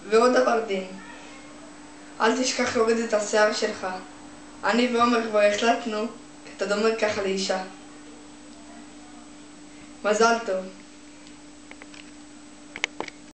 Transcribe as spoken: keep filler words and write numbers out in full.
ועוד דבר דין, אל תשכח להוריד את השיער שלך. אני ועומר כבר החלטנו כי אתה דומה ככה לאישה. מזל טוב.